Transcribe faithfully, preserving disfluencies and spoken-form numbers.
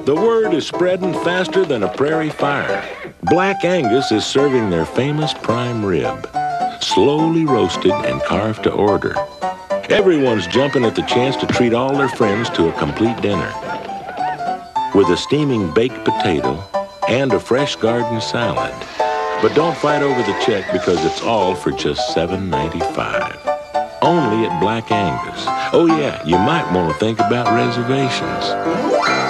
The word is spreading faster than a prairie fire. Black Angus is serving their famous prime rib, slowly roasted and carved to order. Everyone's jumping at the chance to treat all their friends to a complete dinner, with a steaming baked potato and a fresh garden salad. But don't fight over the check because it's all for just seven ninety-five. Only at Black Angus. Oh yeah, you might want to think about reservations.